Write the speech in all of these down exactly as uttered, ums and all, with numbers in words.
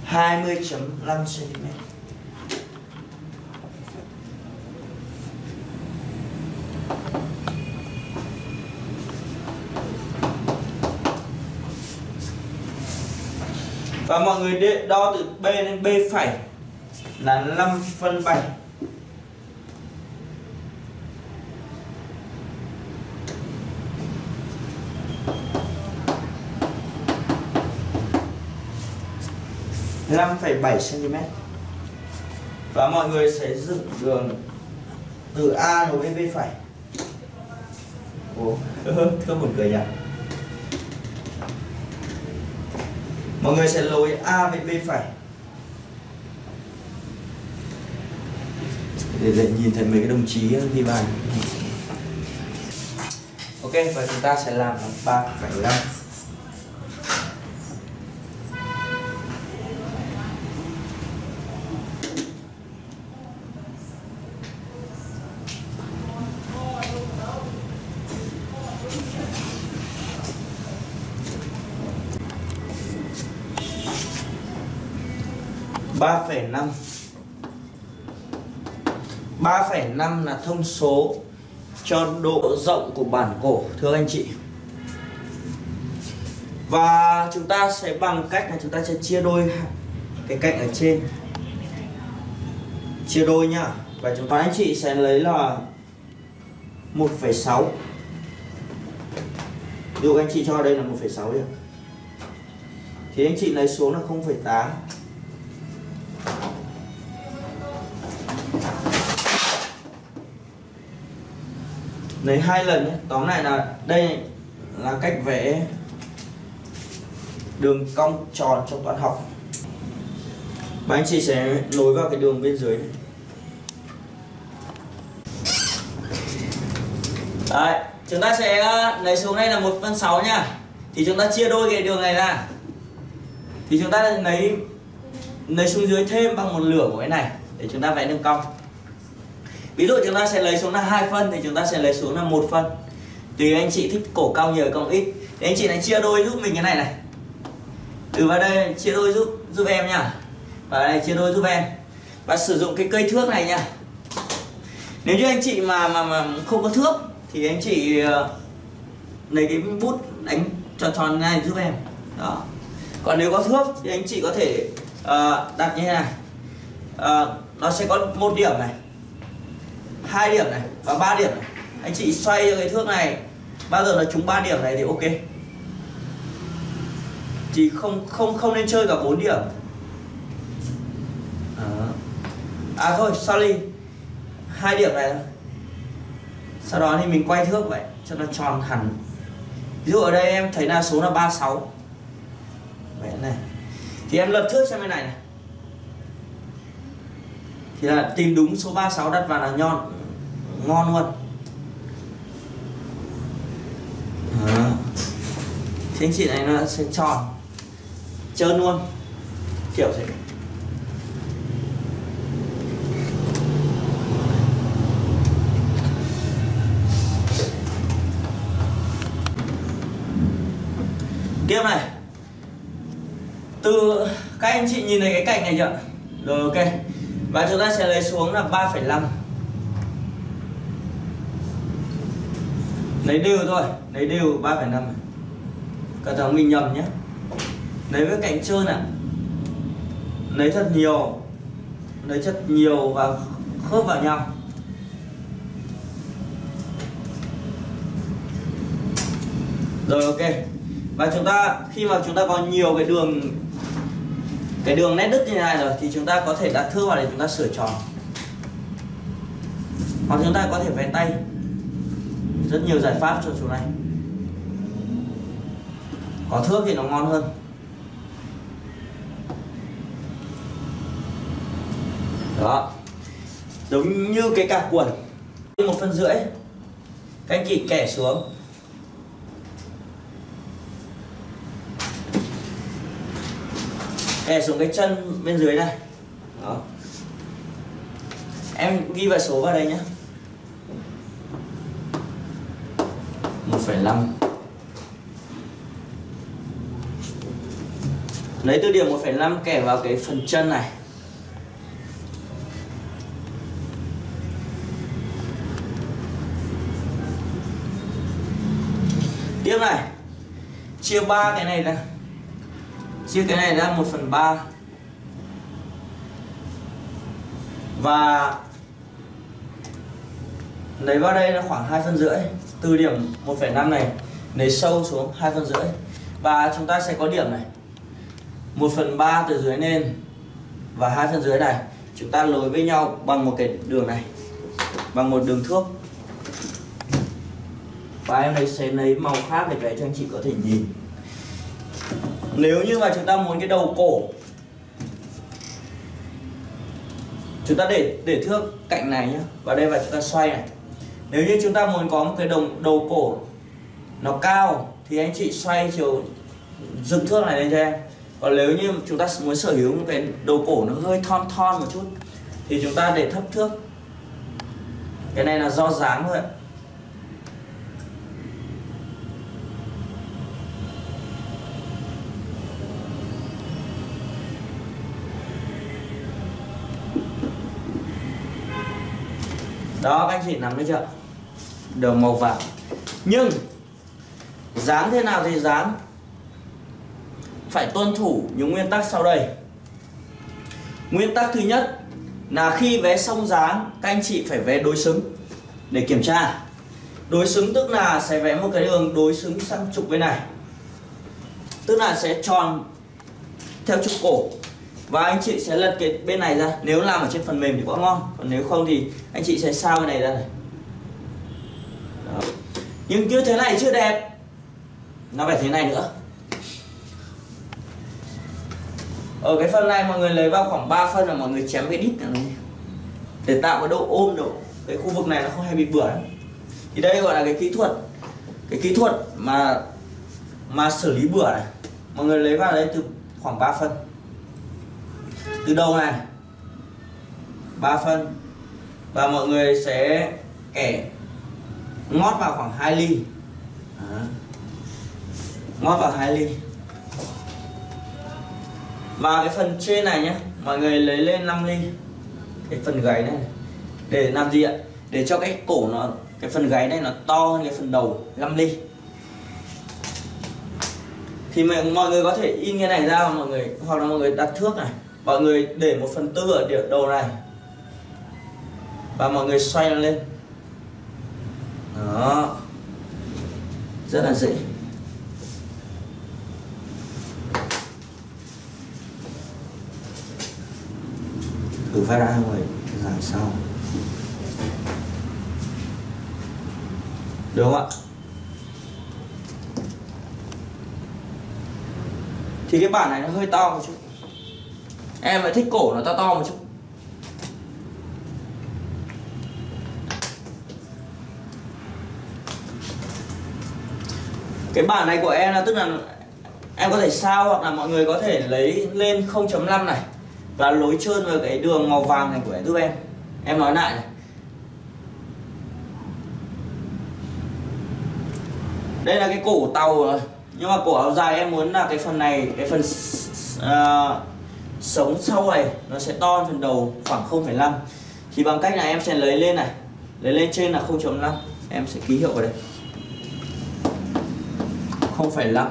hai mươi phẩy năm xăng ti mét. Và mọi người đo từ B đến B phẩy là năm phân bảy. năm phẩy bảy xăng ti mét. Và mọi người sẽ dựng đường từ A nối với B phẩy. Ủa, thưa buồn cười nhỉ. Mọi người sẽ nối A với B phẩy để, để nhìn thấy mấy cái đồng chí ghi bài. Ok, và chúng ta sẽ làm ba phẩy năm. ba phẩy năm. ba phẩy năm là thông số cho độ rộng của bản cổ, thưa anh chị. Và chúng ta sẽ bằng cách là chúng ta sẽ chia đôi cái cạnh ở trên. Chia đôi nhá. Và chúng ta anh chị sẽ lấy là một phẩy sáu. Ví dụ anh chị cho đây là một phẩy sáu đi. Thì anh chị lấy xuống là không phẩy tám. Lấy hai lần nhé. Tóm lại là đây là cách vẽ đường cong tròn trong toán học. Và anh chị sẽ nối vào cái đường bên dưới này. Đấy, chúng ta sẽ lấy xuống đây là một phân sáu nha. Thì chúng ta chia đôi cái đường này ra. Thì chúng ta lấy lấy xuống dưới thêm bằng một nửa của cái này để chúng ta vẽ đường cong. Ví dụ chúng ta sẽ lấy xuống là hai phân thì chúng ta sẽ lấy xuống là một phân. Tùy anh chị thích cổ cao nhiều cong ít. Thì anh chị này chia đôi giúp mình cái này này. Từ vào đây chia đôi giúp giúp em nhá. Và đây chia đôi giúp em. Và sử dụng cái cây thước này nhá. Nếu như anh chị mà mà mà không có thước thì anh chị uh, lấy cái bút đánh tròn tròn này giúp em. Đó. Còn nếu có thước thì anh chị có thể uh, đặt như thế này. Uh, nó sẽ có một điểm này, hai điểm này và ba điểm này. Anh chị xoay cho cái thước này bao giờ là trúng ba điểm này thì ok. Chỉ không không không nên chơi cả bốn điểm. Đó. À thôi, sorry. Hai điểm này thôi. Sau đó thì mình quay thước vậy cho nó tròn hẳn. Ví dụ ở đây em thấy là số là ba mươi sáu. Vậy này. Thì em lật thước sang bên này này. Thì là tìm đúng số ba mươi sáu đặt vào là nhon ngon luôn. Đó. Thì anh chị này nó sẽ tròn trơn luôn kiểu thế. Tiếp này, từ các anh chị nhìn thấy cái cạnh này chưa? Rồi ok. Và chúng ta sẽ lấy xuống là ba phẩy năm. Lấy đều thôi, lấy đều ba phẩy năm. Cẩn thận mình nhầm nhé. Lấy với cạnh trơn ạ. À. Lấy thật nhiều. Lấy thật nhiều và khớp vào nhau. Rồi ok. Và chúng ta khi mà chúng ta có nhiều cái đường cái đường nét đứt như thế này rồi thì chúng ta có thể đặt thước vào để chúng ta sửa tròn. Hoặc chúng ta có thể vẽ tay. Rất nhiều giải pháp cho chỗ này. Có thước thì nó ngon hơn. Đó. Giống như cái cạp quần một phân rưỡi. Các anh chị kẻ xuống. Kẻ xuống cái chân bên dưới này. Đó. Em ghi vài số vào đây nhé. một phẩy năm, Lấy từ điểm một phẩy năm kẻ vào cái phần chân này. Tiếp này, chia ba cái này ra. Chia cái này ra một phần ba. Và lấy vào đây là khoảng hai phân rưỡi. Từ điểm một phẩy năm này lấy sâu xuống hai phân rưỡi. Và chúng ta sẽ có điểm này một phần ba từ dưới lên và hai phân dưới này. Chúng ta nối với nhau bằng một cái đường này, bằng một đường thước. Và em này sẽ lấy màu khác để vẽ cho anh chị có thể nhìn. Nếu như mà chúng ta muốn cái đầu cổ, chúng ta để để thước cạnh này nhá, vào đây và chúng ta xoay này. Nếu như chúng ta muốn có một cái đầu đầu cổ nó cao thì anh chị xoay chiều dựng thước này lên cho em. Còn nếu như chúng ta muốn sở hữu một cái đầu cổ nó hơi thon thon một chút thì chúng ta để thấp thước. Cái này là do dáng thôi ạ. Đó, các anh chị nắm được chưa? Đường màu vàng. Nhưng dáng thế nào thì dáng phải tuân thủ những nguyên tắc sau đây. Nguyên tắc thứ nhất là khi vẽ xong dáng, các anh chị phải vẽ đối xứng để kiểm tra. Đối xứng tức là sẽ vẽ một cái đường đối xứng sang trục bên này, tức là sẽ tròn theo trục cổ. Và anh chị sẽ lật cái bên này ra. Nếu làm ở trên phần mềm thì quá ngon, còn nếu không thì anh chị sẽ sao cái này ra này. Đó. Nhưng như thế này chưa đẹp, nó phải thế này nữa. Ở cái phần này mọi người lấy vào khoảng ba phân là mọi người chém cái đít này để tạo cái độ ôm, độ cái khu vực này nó không hay bị bừa. Thì đây gọi là cái kỹ thuật, cái kỹ thuật mà mà xử lý bừa này. Mọi người lấy vào đây từ khoảng ba phân. Từ đầu này ba phân. Và mọi người sẽ kẻ ngót vào khoảng hai ly. Đó. Ngót vào hai ly. Và cái phần trên này nhé, mọi người lấy lên năm ly. Cái phần gáy này để làm gì ạ? Để cho cái cổ nó, cái phần gáy này nó to hơn cái phần đầu năm ly. Thì mọi người có thể in cái này ra, mọi người hoặc là mọi người đặt thước này, mọi người để một phần tư ở điểm đầu này và mọi người xoay nó lên. Đó, rất là dễ. Thử phát ra mọi người dàn sau, được không ạ? Thì cái bản này nó hơi to một chút, em lại thích cổ nó to to một chút. Cái bản này của em là tức là em có thể sao, hoặc là mọi người có thể lấy lên không chấm năm này và lối trơn vào cái đường màu vàng này của em giúp em. Em nói lại này. Đây là cái cổ tàu rồi. Nhưng mà cổ áo dài em muốn là cái phần này, cái phần uh, sống sau này nó sẽ to hơn phần đầu khoảng không phẩy năm. Thì bằng cách này em sẽ lấy lên này, lấy lên trên là không chấm năm. Em sẽ ký hiệu vào đây không phẩy năm.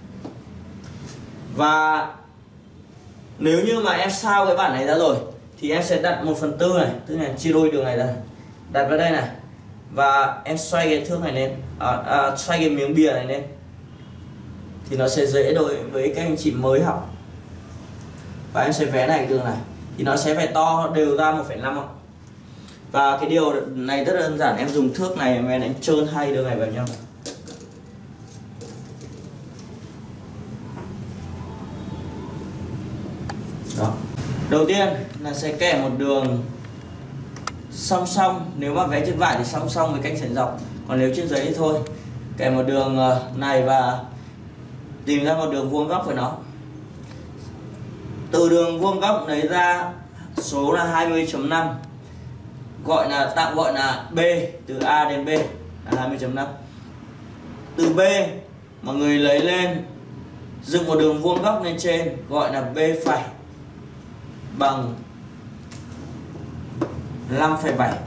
Và nếu như mà em sao cái bản này ra rồi thì em sẽ đặt một phần tư này, tức là chia đôi đường này ra, đặt vào đây này. Và em xoay cái thước này lên, à, à, xoay cái miếng bìa này lên thì nó sẽ dễ đối với các anh chị mới học. Và em sẽ vẽ này đường này thì nó sẽ phải to đều ra một phẩy năm. Và cái điều này rất đơn giản, em dùng thước này em đánh trơn hai đường này vào nhau. Đó. Đầu tiên là sẽ kẻ một đường song song, nếu mà vẽ trên vải thì song song với cạnh sợi dọc, còn nếu trên giấy thì thôi. Kẻ một đường này và tìm ra một đường vuông góc với nó. Từ đường vuông góc lấy ra số là hai mươi chấm năm, gọi là tạm gọi là B, từ A đến B là hai mươi chấm năm. Từ B mọi người lấy lên dựng một đường vuông góc lên trên gọi là B phẩy bằng năm phẩy bảy.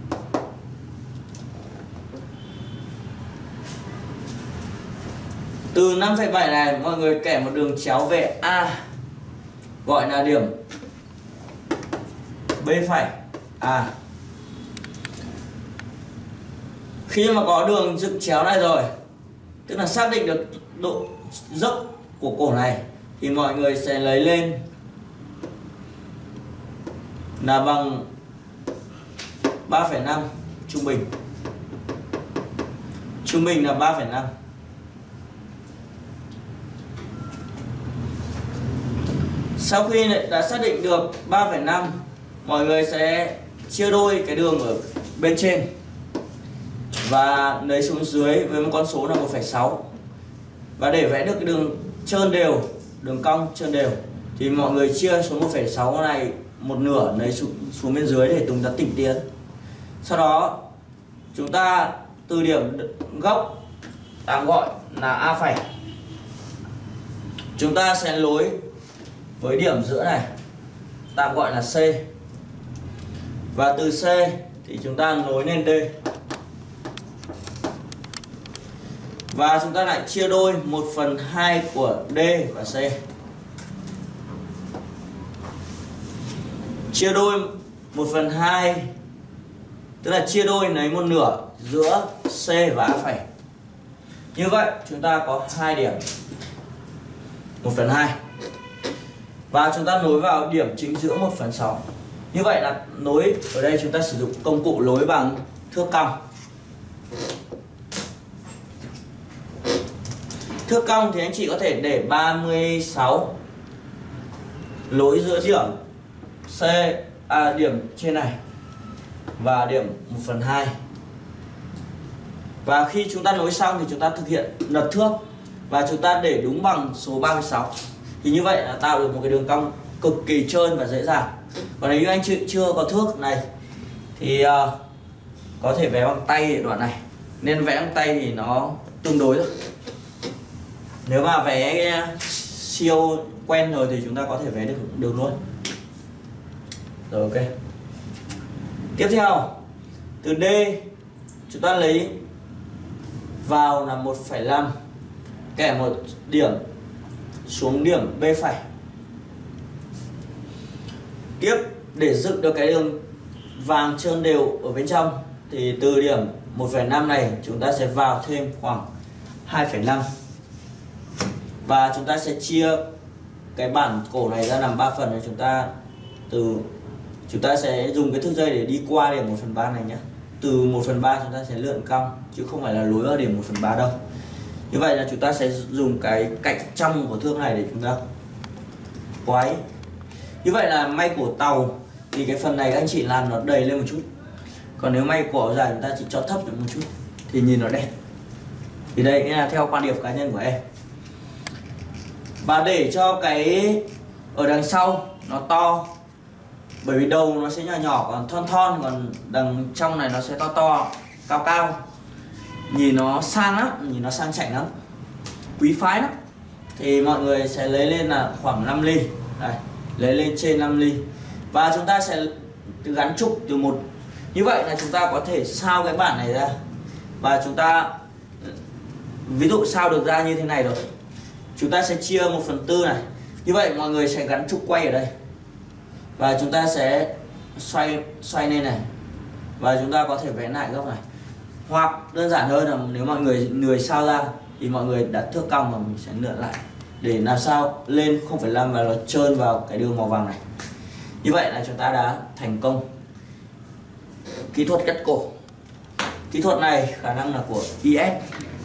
Từ năm phẩy bảy này mọi người kẻ một đường chéo về A gọi là điểm B phẩy A. Khi mà có đường dựng chéo này rồi, tức là xác định được độ dốc của cổ này, thì mọi người sẽ lấy lên là bằng ba phẩy năm trung bình. Trung bình là ba phẩy năm. Sau khi đã xác định được ba phẩy năm, mọi người sẽ chia đôi cái đường ở bên trên và lấy xuống dưới với một con số là một phẩy sáu. Và để vẽ được cái đường trơn đều, đường cong trơn đều, thì mọi người chia số một phẩy sáu này một nửa lấy xuống, xuống bên dưới để chúng ta tĩnh tiến. Sau đó chúng ta từ điểm gốc tạm gọi là A phẩy, chúng ta sẽ nối với điểm giữa này tạm gọi là C, và từ C thì chúng ta nối lên D, và chúng ta lại chia đôi một phần hai của D và C. Chia đôi một phần hai tức là chia đôi lấy một nửa giữa C và A phẩy. Như vậy chúng ta có hai điểm một phần hai, và chúng ta nối vào điểm chính giữa một phần sáu. Như vậy là nối ở đây chúng ta sử dụng công cụ nối bằng thước cong. Thước cong thì anh chị có thể để ba mươi sáu nối giữa điểm C, à, điểm trên này và điểm một phần hai. Và khi chúng ta nối xong thì chúng ta thực hiện lật thước và chúng ta để đúng bằng số ba mươi sáu. Thì như vậy là tạo được một cái đường cong cực kỳ trơn và dễ dàng. Còn nếu như anh chị chưa có thước này thì uh, có thể vẽ bằng tay ở đoạn này. Nên vẽ bằng tay thì nó tương đối thôi. Nếu mà vẽ siêu quen rồi thì chúng ta có thể vẽ được đường luôn. Rồi, ok. Tiếp theo, từ D chúng ta lấy vào là một phẩy năm, kẻ một điểm xuống điểm B phẩy. Tiếp, để dựng được cái đường vàng trơn đều ở bên trong thì từ điểm một phẩy năm này chúng ta sẽ vào thêm khoảng hai phẩy năm. Và chúng ta sẽ chia cái bản cổ này ra làm ba phần này. Chúng ta từ chúng ta sẽ dùng cái thước dây để đi qua điểm một phần ba này nhé. Từ một phần ba chúng ta sẽ lượn cong chứ không phải là nối ở điểm một phần ba đâu. Như vậy là chúng ta sẽ dùng cái cạnh trong của thước này để chúng ta quay. Như vậy là may cổ tàu thì cái phần này các anh chị làm nó đầy lên một chút. Còn nếu may cổ dài chúng ta chỉ cho thấp được một chút thì nhìn nó đẹp. Thì đây là theo quan điểm cá nhân của em. Và để cho cái ở đằng sau nó to, bởi vì đầu nó sẽ nhỏ nhỏ còn thon thon, còn đằng trong này nó sẽ to to, cao cao, nhìn nó sang lắm, nhìn nó sang chảnh lắm, quý phái lắm. Thì mọi người sẽ lấy lên là khoảng năm ly. Đây, lấy lên trên năm ly. Và chúng ta sẽ gắn trục từ một. Như vậy là chúng ta có thể sao cái bản này ra. Và chúng ta ví dụ sao được ra như thế này rồi, chúng ta sẽ chia một phần tư này. Như vậy mọi người sẽ gắn trục quay ở đây. Và chúng ta sẽ xoay xoay lên này. Và chúng ta có thể vẽ lại góc này. Hoặc đơn giản hơn là nếu mọi người người sao ra thì mọi người đặt thước cong và mình sẽ lượn lại để làm sao lên không phẩy năm và nó trơn vào cái đường màu vàng này. Như vậy là chúng ta đã thành công kỹ thuật cắt cổ. Kỹ thuật này khả năng là của i ét.